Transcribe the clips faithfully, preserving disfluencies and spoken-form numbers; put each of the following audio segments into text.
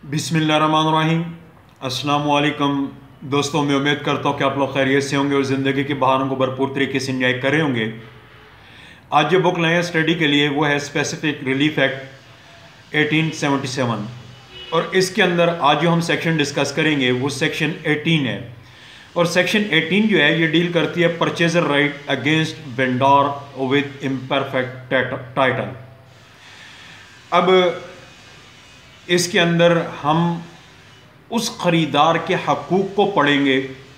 बिस्मिल्लाहिर्रहमानिर्रहीम। अस्सलाम वालेकुम दोस्तों, मैं उम्मीद करता हूँ कि आप लोग खैरियत से होंगे और ज़िंदगी के बहारों को भरपूर तरीके से इंजॉय कर रहे होंगे। आज जो बुक लाए हैं स्टडी के लिए वो है specific relief act eighteen seventy seven, और इसके अंदर आज जो हम सेक्शन डिस्कस करेंगे वो सेक्शन एटीन है। और सेक्शन एटीन जो है ये डील करती है purchaser right against vendor with imperfect title. अब इसके अंदर हम उस ख़रीदार के हकूक़ को पढ़ेंगे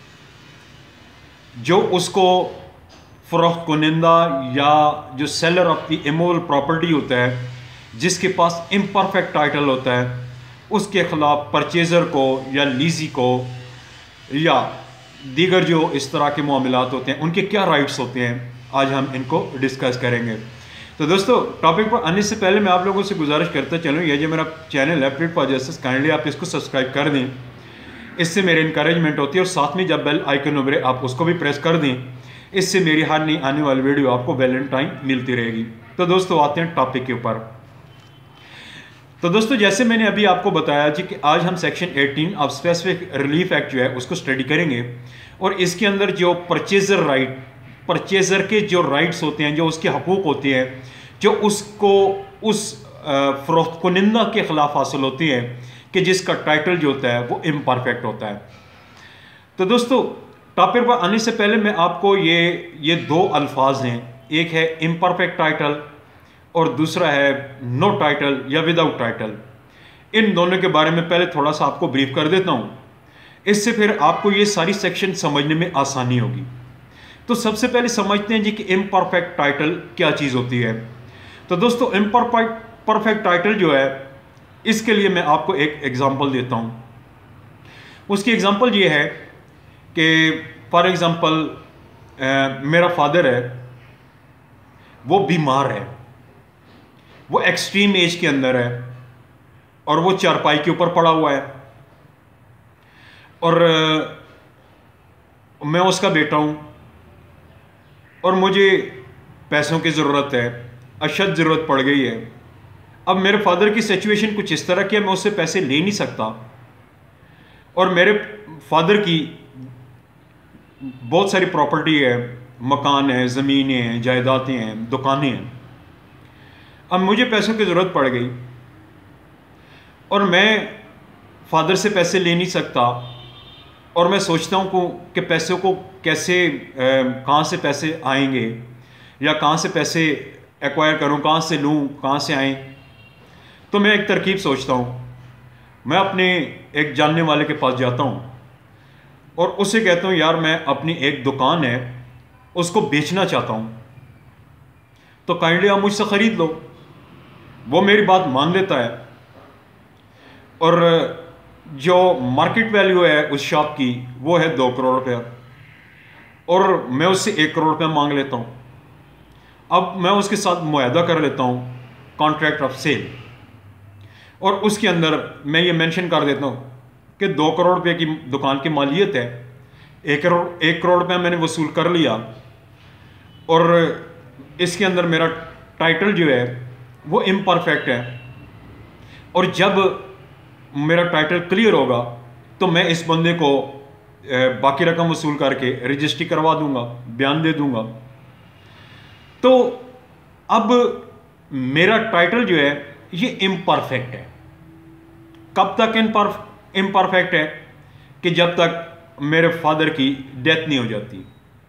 जो उसको फ़रोख्त कुनिंदा या जो seller of the immovable property होता है, जिसके पास इम्परफेक्ट टाइटल होता है, उसके ख़िलाफ़ परचेज़र को या लीज़ी को या दीगर जो इस तरह के मामलात होते हैं उनके क्या राइट्स होते हैं, आज हम इनको डिस्कस करेंगे। तो दोस्तों, टॉपिक पर आने से पहले मैं आप लोगों से गुजारिश करता चलूँ, ये जो मेरा चैनल है प्लेट फॉर जस्टिस, काइंडली आप इसको सब्सक्राइब कर दें, इससे मेरी इंकरेजमेंट होती है। और साथ में जब बेल आइकन उभरे आप उसको भी प्रेस कर दें, इससे मेरी हर नई आने वाली वीडियो आपको वेल इन टाइम मिलती रहेगी। तो दोस्तों आते हैं टॉपिक के ऊपर। तो दोस्तों, जैसे मैंने अभी आपको बताया जी कि आज हम section eighteen of specific relief act जो है उसको स्टडी करेंगे, और इसके अंदर जो परचेजर राइट परचेजर के जो राइट्स होते हैं, जो उसके हकूक़ होते हैं, जो उसको उस फ़रोख्त कुनिंदा के ख़िलाफ़ हासिल होती हैं कि जिसका टाइटल जो होता है वो इम्परफेक्ट होता है। तो दोस्तों, टॉपिक पर आने से पहले मैं आपको ये ये दो अल्फाज हैं, एक है इम्परफेक्ट टाइटल और दूसरा है नो टाइटल या विदाउट टाइटल। इन दोनों के बारे में पहले थोड़ा सा आपको ब्रीफ कर देता हूँ, इससे फिर आपको ये सारी सेक्शन समझने में आसानी होगी। तो सबसे पहले समझते हैं जी कि इम्परफेक्ट टाइटल क्या चीज़ होती है। तो दोस्तों, इम्परफेक्ट परफेक्ट टाइटल जो है, इसके लिए मैं आपको एक एग्जांपल देता हूँ। उसकी एग्जांपल ये है कि फॉर एग्जांपल मेरा फादर है, वो बीमार है, वो एक्सट्रीम एज के अंदर है और वो चारपाई के ऊपर पड़ा हुआ है, और मैं उसका बेटा हूँ और मुझे पैसों की ज़रूरत है, अशद ज़रूरत पड़ गई है। अब मेरे फादर की सिचुएशन कुछ इस तरह की है, मैं उससे पैसे ले नहीं सकता, और मेरे फादर की बहुत सारी प्रॉपर्टी है, मकान है, ज़मीनें हैं, जायदादें हैं, दुकानें हैं। अब मुझे पैसों की ज़रूरत पड़ गई और मैं फादर से पैसे ले नहीं सकता, और मैं सोचता हूँ को कि पैसों को कैसे कहाँ से पैसे आएंगे या कहाँ से पैसे एक्वायर करूँ, कहाँ से लूँ, कहाँ से आएँ। तो मैं एक तरकीब सोचता हूँ, मैं अपने एक जानने वाले के पास जाता हूँ और उससे कहता हूँ, यार मैं अपनी एक दुकान है उसको बेचना चाहता हूँ, तो काइंडली आप मुझसे ख़रीद लो। वो मेरी बात मान लेता है, और जो मार्केट वैल्यू है उस शॉप की वो है दो करोड़ रुपया, और मैं उससे एक करोड़ रुपया मांग लेता हूँ। अब मैं उसके साथ मुआहदा कर लेता हूँ, कॉन्ट्रैक्ट ऑफ सेल, और उसके अंदर मैं ये मेंशन कर देता हूँ कि दो करोड़ रुपये की दुकान की मालियत है, एक करोड़ एक करोड़ रुपया मैंने वसूल कर लिया, और इसके अंदर मेरा टाइटल जो है वो इम्परफेक्ट है, और जब मेरा टाइटल क्लियर होगा तो मैं इस बंदे को बाकी रकम वसूल करके रजिस्ट्री करवा दूंगा, बयान दे दूंगा। तो अब मेरा टाइटल जो है ये इम्परफेक्ट है। कब तक इम्परफेक्ट है? कि जब तक मेरे फादर की डेथ नहीं हो जाती।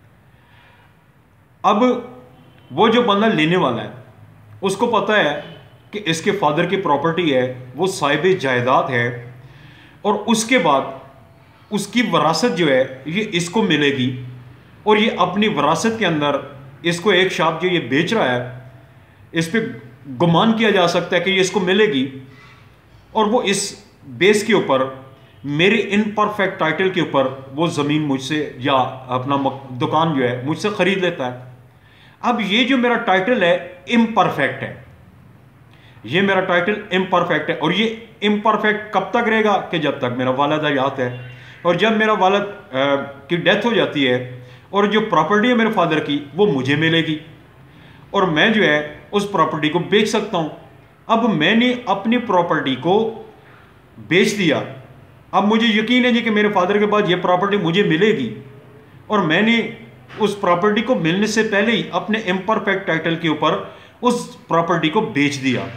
अब वो जो बंदा लेने वाला है उसको पता है कि इसके फादर की प्रॉपर्टी है, वो साहिब जायदाद है, और उसके बाद उसकी वरासत जो है ये इसको मिलेगी, और ये अपनी वरासत के अंदर इसको एक शॉप जो ये बेच रहा है इस पे गुमान किया जा सकता है कि ये इसको मिलेगी, और वो इस बेस के ऊपर मेरे इनपरफेक्ट टाइटल के ऊपर वो ज़मीन मुझसे या अपना दुकान जो है मुझसे ख़रीद लेता है। अब ये जो मेरा टाइटल है इम्परफेक्ट है, ये मेरा टाइटल इम्परफेक्ट है, और ये इम्परफेक्ट कब तक रहेगा? कि जब तक मेरा वालिद हयात है, और जब मेरा वालिद की डेथ हो जाती है और जो प्रॉपर्टी है मेरे फादर की वो मुझे मिलेगी, और मैं जो है उस प्रॉपर्टी को बेच सकता हूँ। अब मैंने अपनी प्रॉपर्टी को बेच दिया। अब मुझे यकीन है जी कि मेरे फादर के बाद ये प्रॉपर्टी मुझे मिलेगी, और मैंने उस प्रॉपर्टी को मिलने से पहले ही अपने इम्परफेक्ट टाइटल के ऊपर उस प्रॉपर्टी को बेच दिया।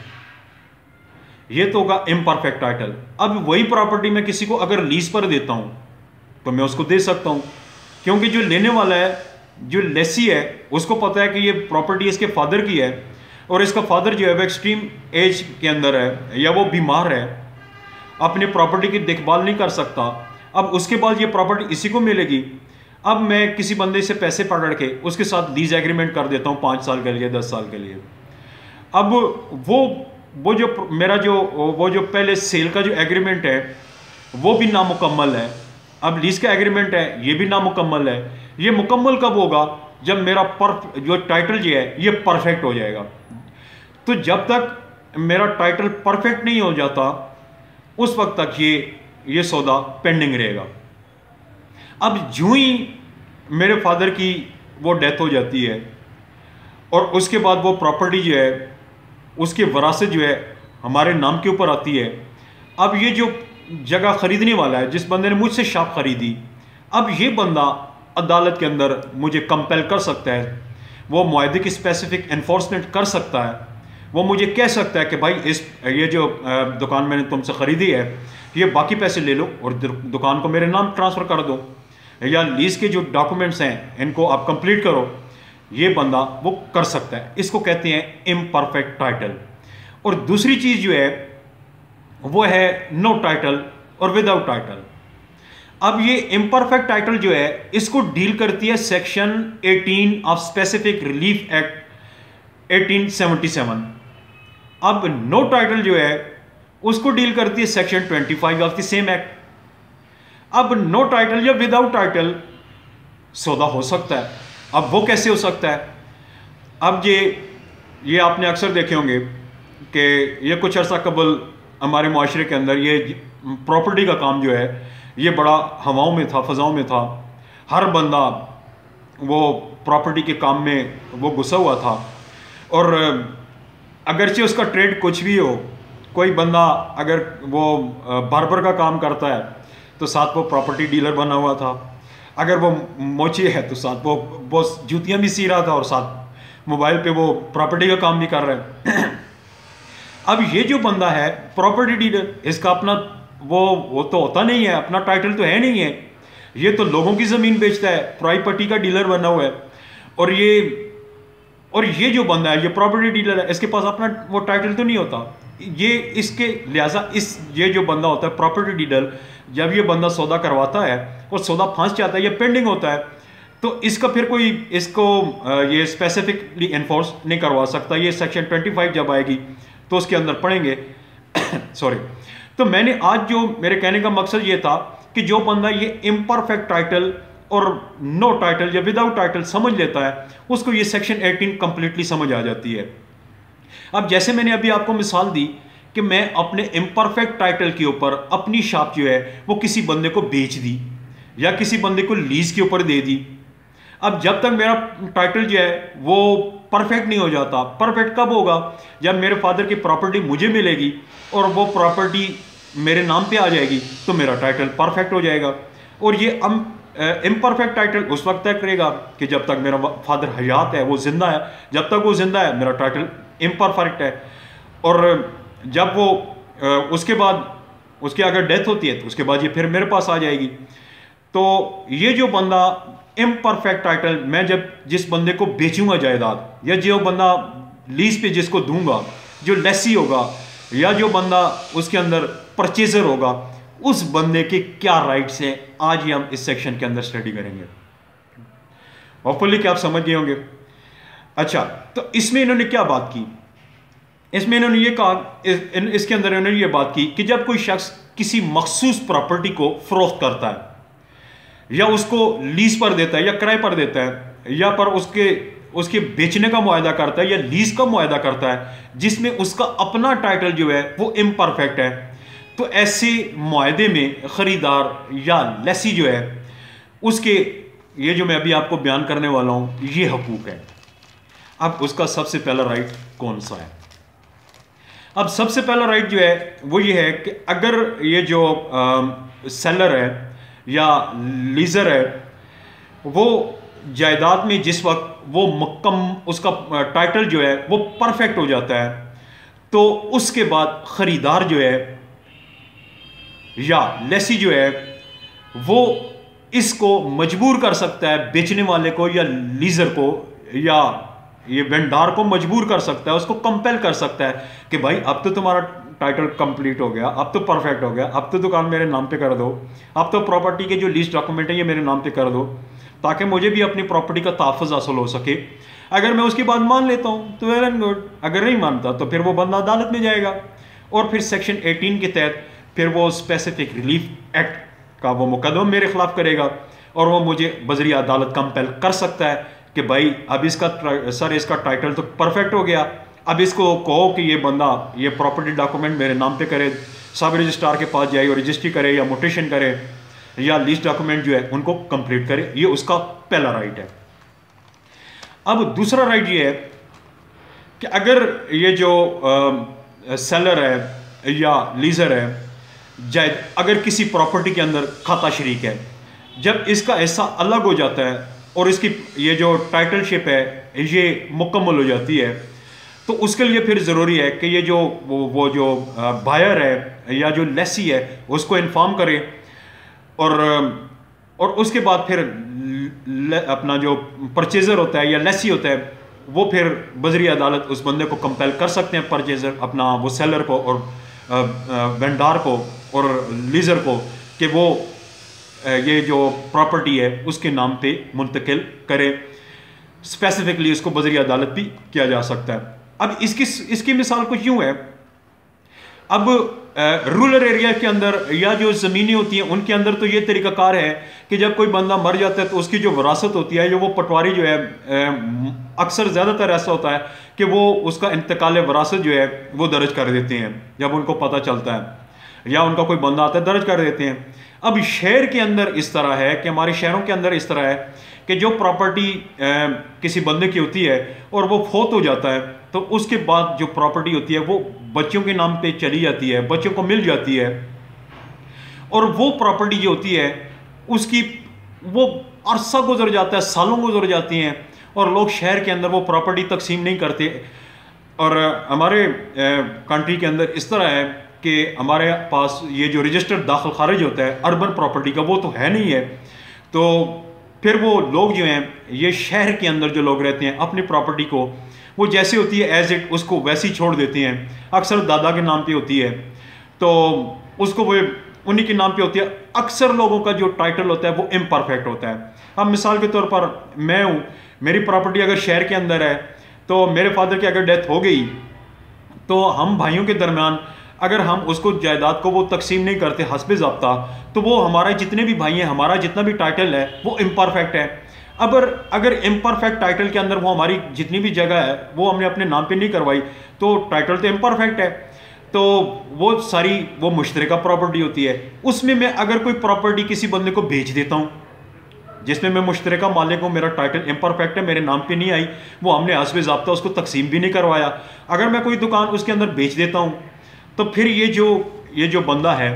ये तो होगा इम्परफेक्ट टाइटल। अब वही प्रॉपर्टी मैं किसी को अगर लीज पर देता हूं तो मैं उसको दे सकता हूं, क्योंकि जो लेने वाला है, जो लेसी है, उसको पता है कि ये प्रॉपर्टी इसके फादर की है, और इसका फादर जो है वो एक्सट्रीम एज के अंदर है या वो बीमार है, अपने प्रॉपर्टी की देखभाल नहीं कर सकता। अब उसके बाद ये प्रॉपर्टी इसी को मिलेगी। अब मैं किसी बंदे से पैसे पकड़ के उसके साथ लीज एग्रीमेंट कर देता हूँ पाँच साल के लिए, दस साल के लिए। अब वो वो जो मेरा जो वो जो पहले सेल का जो एग्रीमेंट है वो भी नामुकम्मल है, अब लीज का एग्रीमेंट है ये भी नामुकम्मल है। ये मुकम्मल कब होगा? जब मेरा पर जो टाइटल जो है ये परफेक्ट हो जाएगा। तो जब तक मेरा टाइटल परफेक्ट नहीं हो जाता उस वक्त तक ये ये सौदा पेंडिंग रहेगा। अब जो ही मेरे फादर की वो डेथ हो जाती है और उसके बाद वो प्रॉपर्टी जो है उसकी वरासत जो है हमारे नाम के ऊपर आती है। अब ये जो जगह खरीदने वाला है, जिस बंदे ने मुझसे शॉप खरीदी, अब ये बंदा अदालत के अंदर मुझे कंपेल कर सकता है, वो मुआहदे की स्पेसिफिक एनफोर्समेंट कर सकता है। वो मुझे कह सकता है कि भाई इस ये जो दुकान मैंने तुमसे ख़रीदी है ये बाकी पैसे ले लो और दुकान को मेरे नाम ट्रांसफ़र कर दो, या लीज़ के जो डॉक्यूमेंट्स हैं इनको आप कंप्लीट करो। ये बंदा वो कर सकता है। इसको कहते हैं इम्परफेक्ट टाइटल। और दूसरी चीज़ जो है वो है नो टाइटल और विदाउट टाइटल। अब ये इम्परफेक्ट टाइटल जो है इसको डील करती है section eighteen of specific relief act eighteen seventy seven. अब नो टाइटल जो है उसको डील करती है section twenty five of the same act. अब नो टाइटल या विदाउट टाइटल सौदा हो सकता है। अब वो कैसे हो सकता है? अब ये ये आपने अक्सर देखे होंगे कि ये कुछ अर्सा कबल हमारे माशरे के अंदर ये प्रॉपर्टी का काम जो है ये बड़ा हवाओं में था, फ़ज़ाओं में था। हर बंदा वो प्रॉपर्टी के काम में वो घुसा हुआ था, और अगरचे उसका ट्रेड कुछ भी हो, कोई बंदा अगर वो बार्बर का काम करता है तो साथ वो प्रॉपर्टी डीलर बना हुआ था, अगर वो मोची है तो साथ वो वो जूतियाँ भी सी रहा था और साथ मोबाइल पे वो प्रॉपर्टी का काम भी कर रहा है। अब ये जो बंदा है प्रॉपर्टी डीलर, इसका अपना वो वो तो होता नहीं है, अपना टाइटल तो है नहीं है, ये तो लोगों की ज़मीन बेचता है, प्रॉपर्टी का डीलर बना हुआ है। और ये और ये जो बंदा है ये प्रॉपर्टी डीलर है, इसके पास अपना वो टाइटल तो नहीं होता। ये इसके लिहाजा इस ये जो बंदा होता है प्रॉपर्टी डीलर, जब ये बंदा सौदा करवाता है और सौदा फंस जाता है या पेंडिंग होता है तो इसका फिर कोई इसको ये स्पेसिफिकली एनफोर्स नहीं करवा सकता। ये सेक्शन ट्वेंटी फाइव जब आएगी तो उसके अंदर पढ़ेंगे। सॉरी। तो मैंने आज जो मेरे कहने का मकसद ये था कि जो बंदा ये इम्परफेक्ट टाइटल और नो टाइटल या विदाउट टाइटल समझ लेता है उसको ये सेक्शन एटीन कंप्लीटली समझ आ जाती है। अब जैसे मैंने अभी आपको मिसाल दी कि मैं अपने इम्परफेक्ट टाइटल के ऊपर अपनी शॉप जो है वो किसी बंदे को बेच दी या किसी बंदे को लीज के ऊपर दे दी। अब जब तक मेरा टाइटल जो है वो परफेक्ट नहीं हो जाता, परफेक्ट कब होगा? जब मेरे फादर की प्रॉपर्टी मुझे मिलेगी और वो प्रॉपर्टी मेरे नाम पे आ जाएगी तो मेरा टाइटल परफेक्ट हो जाएगा। और ये इम्परफेक्ट टाइटल उस वक्त तक रहेगा कि जब तक मेरा फादर हयात है, वो जिंदा है। जब तक वो जिंदा है मेरा टाइटल इम्परफेक्ट है, और जब वो उसके बाद उसकी अगर डेथ होती है तो उसके बाद ये फिर मेरे पास आ जाएगी। तो ये जो बंदा इम्परफेक्ट टाइटल, मैं जब जिस बंदे को बेचूंगा जायदाद, या जो बंदा लीज पे जिसको दूंगा, जो लेसी होगा, या जो बंदा उसके अंदर परचेजर होगा, उस बंदे के क्या राइट्स हैं, आज ही हम इस सेक्शन के अंदर स्टडी करेंगे। होपफुली कि आप समझ गए होंगे। अच्छा, तो इसमें इन्होंने क्या बात की? इसमें इन्होंने ये कहा, इस, इसके अंदर इन्होंने ये बात की कि जब कोई शख्स किसी मखसूस प्रॉपर्टी को फरोख्त करता है या उसको लीज पर देता है या किराए पर देता है या पर उसके उसके बेचने का मुआहदा करता है या लीज का मुआहदा करता है जिसमें उसका अपना टाइटल जो है वो इम्परफेक्ट है, तो ऐसे मुआहदे में खरीदार या लेसी जो है उसके, ये जो मैं अभी आपको बयान करने वाला हूं, ये हकूक है। अब उसका सबसे पहला राइट कौन सा है? अब सबसे पहला राइट जो है वो ये है कि अगर ये जो सेलर है या लीजर है वो जायदाद में जिस वक्त वो मक्कम उसका टाइटल जो है वो परफेक्ट हो जाता है, तो उसके बाद ख़रीदार जो है या लेसी जो है वो इसको मजबूर कर सकता है, बेचने वाले को या लीजर को या ये वेंडार को मजबूर कर सकता है, उसको कंपेल कर सकता है कि भाई अब तो तुम्हारा टाइटल कंप्लीट हो गया, अब तो परफेक्ट हो गया, अब तो दुकान मेरे नाम पे कर दो, अब तो प्रॉपर्टी के जो लीज डॉक्यूमेंट है ये मेरे नाम पे कर दो, ताकि मुझे भी अपनी प्रॉपर्टी का तहफ़्फ़ुज़ हासिल हो सके। अगर मैं उसकी बात मान लेता हूँ तो वेल एंड गुड, अगर नहीं मानता तो फिर वो बंदा अदालत में जाएगा और फिर सेक्शन अठारह के तहत फिर वो स्पेसिफिक रिलीफ एक्ट का वो मुकदमा मेरे खिलाफ करेगा और वो मुझे बजरी अदालत कंपेल कर सकता है कि भाई अब इसका सर इसका टाइटल तो परफेक्ट हो गया, अब इसको कहो कि ये बंदा ये प्रॉपर्टी डॉक्यूमेंट मेरे नाम पे करे, सब रजिस्ट्रार के पास जाए और रजिस्ट्री करे या मोटेशन करे या लीज डॉक्यूमेंट जो है उनको कंप्लीट करे। ये उसका पहला राइट है। अब दूसरा राइट ये है कि अगर ये जो आ, सेलर है या लीजर है जायद अगर किसी प्रॉपर्टी के अंदर खाता शरीक है, जब इसका हिस्सा अलग हो जाता है और इसकी ये जो टाइटलशिप है ये मुकम्मल हो जाती है, तो उसके लिए फिर ज़रूरी है कि ये जो वो, वो जो बायर है या जो लेसी है उसको इन्फॉर्म करे और और उसके बाद फिर अपना जो परचेज़र होता है या लेसी होता है वो फिर बजरी अदालत उस बंदे को कंपेल कर सकते हैं, परचेज़र अपना वो सेलर को और वेंडार को और लीजर को, कि वो ये जो प्रॉपर्टी है उसके नाम पे मुंतकिल करे। स्पेसिफिकली इसको बजरी अदालत भी किया जा सकता है। अब इसकी इसकी मिसाल कुछ यूँ है, अब रूरल एरिया के अंदर या जो ज़मीनें होती हैं उनके अंदर तो ये तरीक़ाकार है कि जब कोई बंदा मर जाता है तो उसकी जो विरासत होती है, जो वो पटवारी जो है अक्सर ज़्यादातर ऐसा होता है कि वो उसका इंतकाल विरासत जो है वो दर्ज कर देते हैं जब उनको पता चलता है, या उनका कोई बंदा आता है दर्ज कर देते हैं। अब शहर के अंदर इस तरह है कि हमारे शहरों के अंदर इस तरह है कि जो प्रॉपर्टी किसी बंदे की होती है और वो फौत हो जाता है तो उसके बाद जो प्रॉपर्टी होती है वो बच्चों के नाम पे चली जाती है, बच्चों को मिल जाती है, और वो प्रॉपर्टी जो होती है उसकी वो अरसा गुजर जाता है, सालों गुजर जाती हैं और लोग शहर के अंदर वो प्रॉपर्टी तकसीम नहीं करते। और हमारे कंट्री के अंदर इस तरह है कि हमारे पास ये जो रजिस्टर्ड दाखिल खारिज होता है अर्बन प्रॉपर्टी का वो तो है नहीं है, तो फिर वो लोग जो हैं ये शहर के अंदर जो लोग रहते हैं अपनी प्रॉपर्टी को वो जैसे होती है एज इट उसको वैसे ही छोड़ देते हैं। अक्सर दादा के नाम पे होती है तो उसको वो उन्हीं के नाम पे होती है। अक्सर लोगों का जो टाइटल होता है वो इम्परफेक्ट होता है। अब मिसाल के तौर पर मैं हूँ, मेरी प्रॉपर्टी अगर शहर के अंदर है तो मेरे फादर की अगर डेथ हो गई तो हम भाइयों के दरमियान अगर हम उसको जायदाद को वो तकसीम नहीं करते हस्बे ज़ब्ता, तो वो हमारे जितने भी भाई हैं, हमारा जितना भी टाइटल है वो इम्परफेक्ट है। अगर अगर इम्परफेक्ट टाइटल के अंदर वो हमारी जितनी भी जगह है वो हमने अपने नाम पे नहीं करवाई तो टाइटल तो इम्परफेक्ट है, तो वो सारी वो मुश्तरका प्रॉपर्टी होती है। उसमें मैं अगर कोई प्रॉपर्टी किसी बंदे को बेच देता हूँ जिसमें मैं मुश्तरका मालिक हूँ, मेरा टाइटल इम्परफेक्ट है, मेरे नाम पे नहीं आई, वो हमने हस्बे ज़ब्ता उसको तकसीम भी नहीं करवाया, अगर मैं कोई दुकान उसके अंदर बेच देता हूँ तो फिर ये जो ये जो बंदा है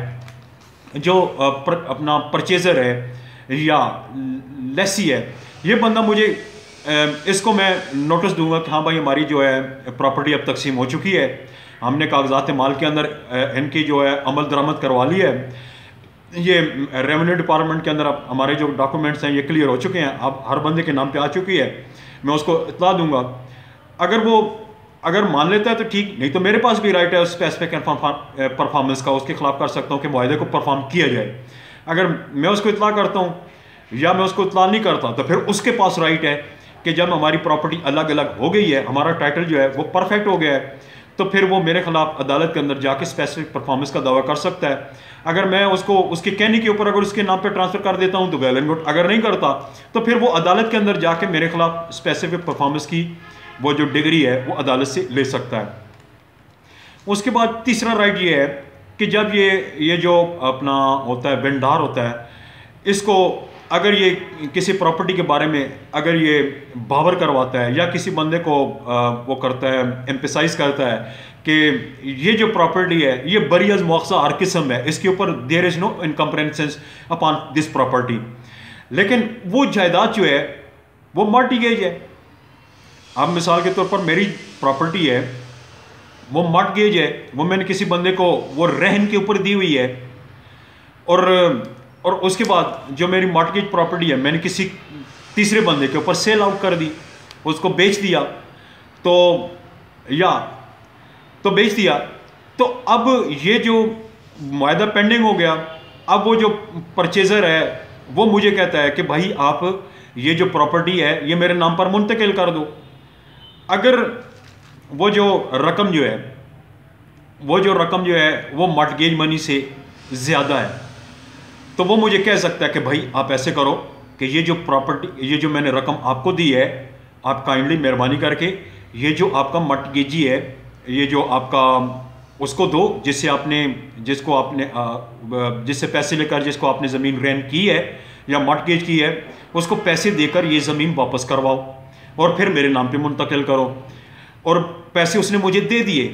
जो पर, अपना परचेज़र है या लेसी है, ये बंदा मुझे इसको मैं नोटिस दूंगा कि हाँ भाई हमारी जो है प्रॉपर्टी अब तकसीम हो चुकी है, हमने कागजात माल के अंदर इनकी जो है अमल दरामद करवा ली है, ये रेवेन्यू डिपार्टमेंट के अंदर अब हमारे जो डॉक्यूमेंट्स हैं ये क्लियर हो चुके हैं, अब हर बंदे के नाम पे आ चुकी है, मैं उसको इतला दूंगा। अगर वो अगर मान लेता है तो ठीक, नहीं तो मेरे पास भी राइट है स्पेसिफिक परफॉर्मेंस का, उसके खिलाफ कर सकता हूँ कि मुआहदे को परफॉर्म किया जाए। अगर मैं उसको इतला करता हूँ या मैं उसको इतला नहीं करता तो फिर उसके पास राइट है कि जब हमारी प्रॉपर्टी अलग अलग हो गई है, हमारा टाइटल जो है वो परफेक्ट हो गया है, तो फिर वो मेरे खिलाफ अदालत के अंदर जाके स्पेसिफिक परफॉर्मेंस का दावा कर सकता है। अगर मैं उसको उसके कहने के ऊपर अगर उसके नाम पे ट्रांसफ़र कर देता हूँ तो वेल एंड गुड, अगर नहीं करता तो फिर वो अदालत के अंदर जाके मेरे खिलाफ स्पेसिफिक परफॉर्मेंस की वो जो डिग्री है वो अदालत से ले सकता है। उसके बाद तीसरा राइट ये है कि जब ये ये जो अपना होता है वेंडार होता है, इसको अगर ये किसी प्रॉपर्टी के बारे में अगर ये बावर करवाता है या किसी बंदे को आ, वो करता है एम्फेसाइज करता है कि ये जो प्रॉपर्टी है ये बरी अज मुआवजा हर किस्म है, इसके ऊपर there is no encumbrances upon this property. लेकिन वो जायदाद जो है वो मॉर्टगेज है। अब मिसाल के तौर पर मेरी प्रॉपर्टी है वो मॉर्टगेज है, वो मैंने किसी बंदे को वो रहन के ऊपर दी हुई है, और और उसके बाद जो मेरी मॉर्टगेज प्रॉपर्टी है मैंने किसी तीसरे बंदे के ऊपर सेल आउट कर दी, उसको बेच दिया, तो या तो बेच दिया तो अब ये जो मुआहदा पेंडिंग हो गया। अब वो जो परचेज़र है वो मुझे कहता है कि भाई आप ये जो प्रॉपर्टी है ये मेरे नाम पर मुंतकिल कर दो। अगर वो जो रकम जो है वो जो रकम जो है वो मॉर्टगेज मनी से ज़्यादा है, तो वो मुझे कह सकता है कि भाई आप ऐसे करो कि ये जो प्रॉपर्टी ये जो मैंने रकम आपको दी है, आप काइंडली मेहरबानी करके ये जो आपका मॉर्टगेजी है ये जो आपका उसको दो जिससे आपने जिसको आपने जिससे पैसे लेकर जिसको आपने ज़मीन रेंट की है या मॉर्टगेज की है, उसको पैसे देकर ये ज़मीन वापस करवाओ और फिर मेरे नाम पे मुंतकिल करो। और पैसे उसने मुझे दे दिए।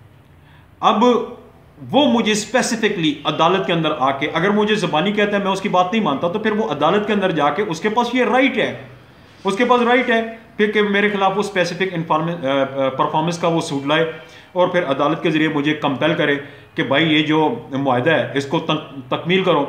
अब वो मुझे स्पेसिफिकली अदालत के अंदर आके, अगर मुझे ज़बानी कहता है मैं उसकी बात नहीं मानता, तो फिर वो अदालत के अंदर जाके उसके पास ये राइट है उसके पास राइट है फिर कि मेरे खिलाफ वो स्पेसिफिक परफॉर्मेंस का वो सूट लाए और फिर अदालत के ज़रिए मुझे कंपेल करे कि भाई ये जो मुआहदा है इसको तकमील करो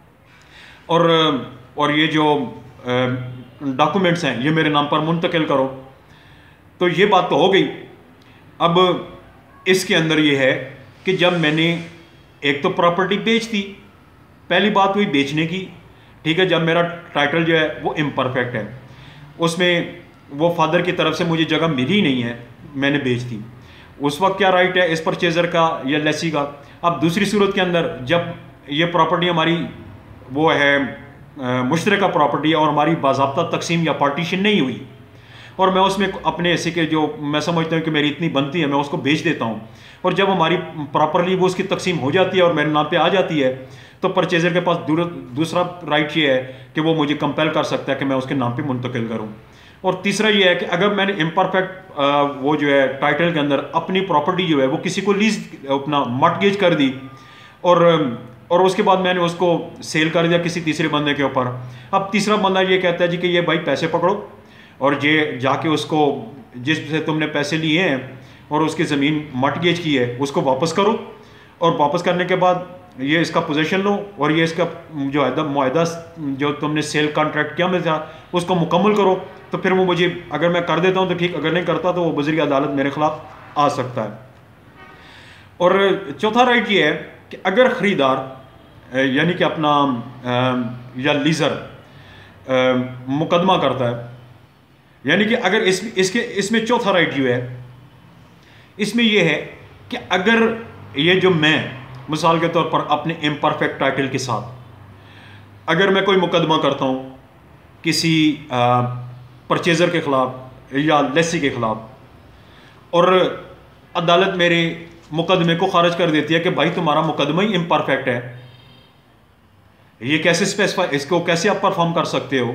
और और ये जो डॉक्यूमेंट्स हैं ये मेरे नाम पर मुंतकिल करो। तो ये बात तो हो गई। अब इसके अंदर ये है कि जब मैंने एक तो प्रॉपर्टी बेच दी, पहली बात हुई बेचने की, ठीक है। जब मेरा टाइटल जो है वो इम्परफेक्ट है, उसमें वो फादर की तरफ से मुझे जगह मिली ही नहीं है, मैंने बेच दी, उस वक्त क्या राइट है इस परचेज़र का या लेसी का। अब दूसरी सूरत के अंदर जब ये प्रॉपर्टी हमारी वो है मुश्तरका प्रॉपर्टी है और हमारी बाज़ाब्ता तकसीम या पार्टीशन नहीं हुई और मैं उसमें अपने ऐसे के जो मैं समझता हूँ कि मेरी इतनी बनती है मैं उसको बेच देता हूँ, और जब हमारी प्रॉपरली वो उसकी तकसीम हो जाती है और मेरे नाम पे आ जाती है, तो परचेज़र के पास दूसरा राइट ये है कि वो मुझे कंपेल कर सकता है कि मैं उसके नाम पे मुंतकिल करूँ। और तीसरा ये है कि अगर मैंने इम्परफेक्ट वो जो है टाइटल के अंदर अपनी प्रॉपर्टी जो है वो किसी को लीज अपना मॉर्टगेज कर दी और और उसके बाद मैंने उसको सेल कर दिया किसी तीसरे बंदे के ऊपर। अब तीसरा बंदा ये कहता है जी कि ये भाई पैसे पकड़ो और ये जाके उसको जिससे तुमने पैसे लिए हैं और उसकी ज़मीन मॉर्टगेज की है उसको वापस करो, और वापस करने के बाद ये इसका पोजीशन लो और ये इसका जो है मुआहदा जो तुमने सेल कॉन्ट्रैक्ट किया में था उसको मुकम्मल करो। तो फिर वो मुझे अगर मैं कर देता हूँ तो ठीक, अगर नहीं करता तो वो वज़ीर की अदालत मेरे ख़िलाफ़ आ सकता है। और चौथा राइट ये है कि अगर ख़रीदार यानी कि अपना या लीज़र मुकदमा करता है, यानी कि अगर इस इसके इसमें चौथा राइट जो है इसमें यह है कि अगर ये जो मैं मिसाल के तौर पर अपने इम्परफेक्ट टाइटल के साथ अगर मैं कोई मुकदमा करता हूँ किसी परचेज़र के ख़िलाफ़ या लेसी के ख़िलाफ़ और अदालत मेरे मुकदमे को खारिज कर देती है कि भाई तुम्हारा मुकदमा ही इम्परफेक्ट है, ये कैसे स्पेसिफाई, इसको कैसे आप परफॉर्म कर सकते हो,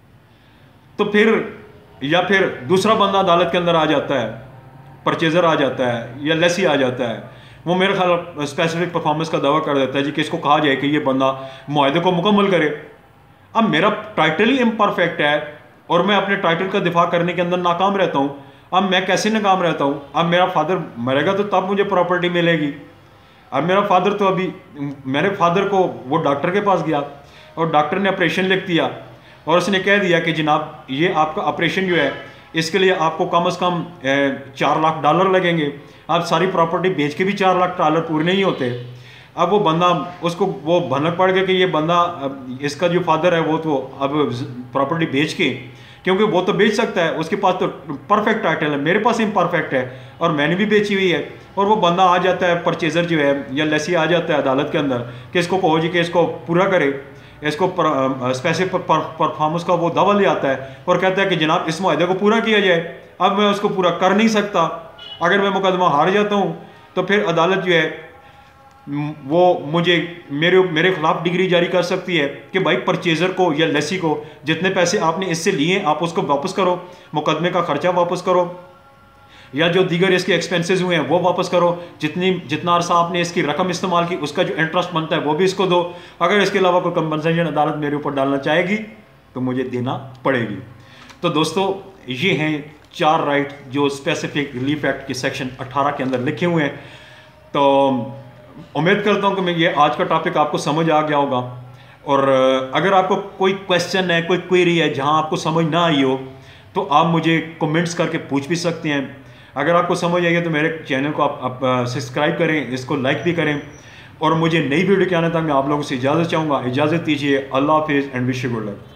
तो फिर या फिर दूसरा बंदा अदालत के अंदर आ जाता है, परचेज़र आ जाता है या लेसी आ जाता है, वो मेरे ख्याल स्पेसिफिक परफॉर्मेंस का दावा कर देता है जी कि इसको कहा जाए कि ये बंदा मुआहदे को मुकम्मल करे। अब मेरा टाइटल ही इम्परफेक्ट है और मैं अपने टाइटल का दिफा करने के अंदर नाकाम रहता हूँ। अब मैं कैसे नाकाम रहता हूँ? अब मेरा फादर मरेगा तो तब मुझे प्रॉपर्टी मिलेगी। अब मेरा फादर तो अभी मेरे फादर को वो डॉक्टर के पास गया और डॉक्टर ने ऑपरेशन लिख दिया और उसने कह दिया कि जनाब ये आपका ऑपरेशन जो है इसके लिए आपको कम अज़ कम चार लाख डॉलर लगेंगे। आप सारी प्रॉपर्टी बेच के भी चार लाख डॉलर पूरे नहीं होते। अब वो बंदा उसको वो भनक पड़ गया कि ये बंदा इसका जो फादर है वो तो अब प्रॉपर्टी बेच के, क्योंकि वो तो बेच सकता है, उसके पास तो परफेक्ट टाइटल है, मेरे पास इम्परफेक्ट है और मैंने भी बेची हुई है। और वो बंदा आ जाता है, परचेज़र जो है या लेसी आ जाता है अदालत के अंदर कि इसको कहो जी कि इसको पूरा करे, इसको स्पेसिफिक परफॉर्मेंस का वो दावा ले आता है और कहता है कि जनाब इस मुआहदे को पूरा किया जाए। अब मैं उसको पूरा कर नहीं सकता, अगर मैं मुकदमा हार जाता हूँ तो फिर अदालत जो है वो मुझे मेरे मेरे खिलाफ डिग्री जारी कर सकती है कि भाई परचेज़र को या लेसी को जितने पैसे आपने इससे लिए आप उसको वापस करो, मुकदमे का खर्चा वापस करो। या जो दीगर इसके एक्सपेंसेस हुए हैं वो वापस करो, जितनी जितना अरसा आपने इसकी रकम इस्तेमाल की उसका जो इंटरेस्ट बनता है वो भी इसको दो। अगर इसके अलावा कोई कंपनसेशन अदालत मेरे ऊपर डालना चाहेगी तो मुझे देना पड़ेगी। तो दोस्तों ये हैं चार राइट जो स्पेसिफिक रिलीफ एक्ट के सेक्शन अठारह के अंदर लिखे हुए हैं। तो उम्मीद करता हूँ कि मैं ये आज का टॉपिक आपको समझ आ गया होगा। और अगर आपको कोई क्वेश्चन है, कोई क्वेरी है जहाँ आपको समझ ना आई हो तो आप मुझे कमेंट्स करके पूछ भी सकते हैं। अगर आपको समझ आई है तो मेरे चैनल को आप, आप सब्सक्राइब करें, इसको लाइक भी करें। और मुझे नई वीडियो के आने तक मैं आप लोगों से इजाज़त चाहूँगा। इजाज़त दीजिए। अल्लाह हाफिज़ and wish you good luck.